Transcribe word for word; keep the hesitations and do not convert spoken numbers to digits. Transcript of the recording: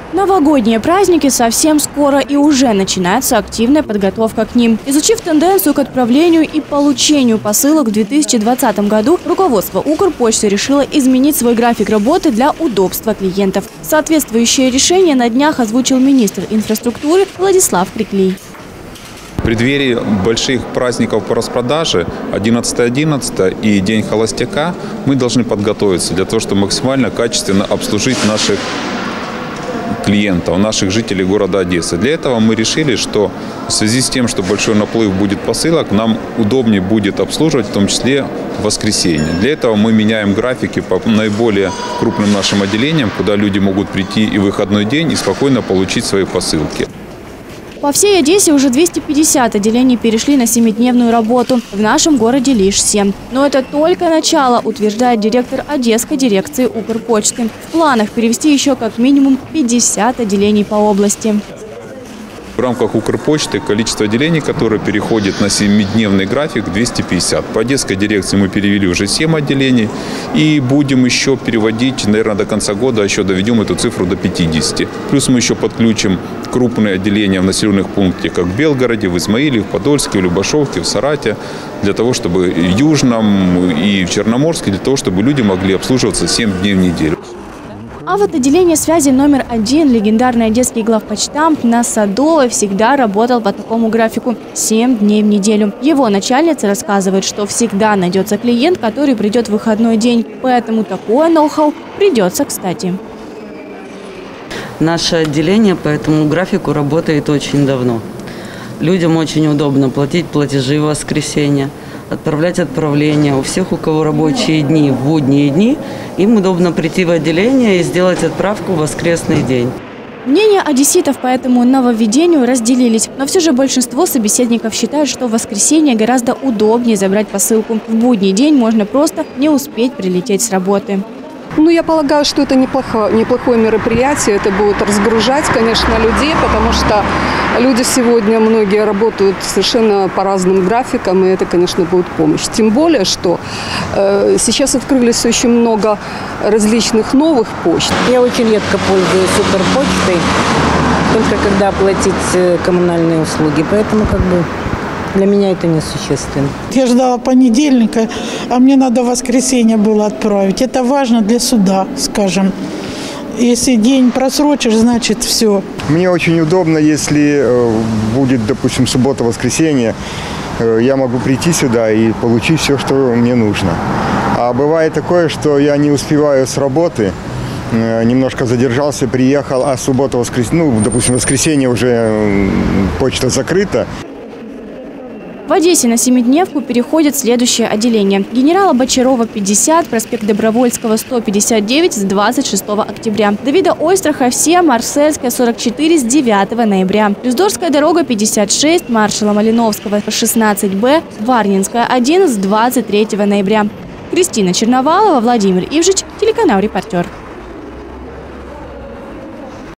Новогодние праздники совсем скоро, и уже начинается активная подготовка к ним. Изучив тенденцию к отправлению и получению посылок в две тысячи двадцатом году, руководство Укрпочты решило изменить свой график работы для удобства клиентов. Соответствующее решение на днях озвучил министр инфраструктуры Владислав Криклий. В преддверии больших праздников по распродаже одиннадцатое одиннадцатое и День холостяка мы должны подготовиться для того, чтобы максимально качественно обслужить наших клиентов, наших жителей города Одессы. Для этого мы решили, что в связи с тем, что большой наплыв будет посылок, нам удобнее будет обслуживать, в том числе в воскресенье. Для этого мы меняем графики по наиболее крупным нашим отделениям, куда люди могут прийти и в выходной день и спокойно получить свои посылки. По всей Одессе уже двести пятьдесят отделений перешли на семидневную работу. В нашем городе лишь семь. Но это только начало, утверждает директор Одесской дирекции Укрпочты. В планах перевести еще как минимум пятьдесят отделений по области. В рамках Укрпочты количество отделений, которые переходят на семидневный график, двести пятьдесят. По Одесской дирекции мы перевели уже семь отделений. И будем еще переводить, наверное, до конца года еще доведем эту цифру до пятидесяти. Плюс мы еще подключим крупные отделения в населенных пунктах, как в Белгороде, в Измаиле, в Подольске, в Любашовке, в Сарате, для того, чтобы в Южном и в Черноморске, для того, чтобы люди могли обслуживаться семь дней в неделю. А вот отделение связи номер один, легендарный одесский главпочтамт на Садовой, всегда работал по такому графику – семь дней в неделю. Его начальница рассказывает, что всегда найдется клиент, который придет в выходной день. Поэтому такое ноу-хау придется кстати. Наше отделение по этому графику работает очень давно. Людям очень удобно платить платежи в воскресенье, отправлять отправления. У всех, у кого рабочие дни, в будние дни, им удобно прийти в отделение и сделать отправку в воскресный день. Мнения одесситов по этому нововведению разделились. Но все же большинство собеседников считают, что в воскресенье гораздо удобнее забрать посылку. В будний день можно просто не успеть прилететь с работы. Ну, я полагаю, что это неплохое, неплохое мероприятие. Это будет разгружать, конечно, людей, потому что люди сегодня, многие работают совершенно по разным графикам, и это, конечно, будет помощь. Тем более, что э, сейчас открылись очень много различных новых почт. Я очень редко пользуюсь Укрпочтой, только когда оплатить коммунальные услуги, поэтому как бы... Для меня это несущественно. Я ждала понедельника, а мне надо в воскресенье было отправить. Это важно для суда, скажем. Если день просрочишь, значит все. Мне очень удобно, если будет, допустим, суббота-воскресенье, я могу прийти сюда и получить все, что мне нужно. А бывает такое, что я не успеваю с работы, немножко задержался, приехал, а суббота-воскресенье, ну, допустим, воскресенье уже почта закрыта. В Одессе на семидневку переходят следующие отделения. Генерала Бочарова, пятьдесят, проспект Добровольского, сто пятьдесят девять с двадцать шестого октября. Давида Ойстраха, все, Марсельская, сорок четыре с девятого ноября. Люздорская дорога, пятьдесят шесть, маршала Малиновского, шестнадцать Б, Варнинская, один с двадцать третьего ноября. Кристина Черновалова, Владимир Ивжич, телеканал «Репортер».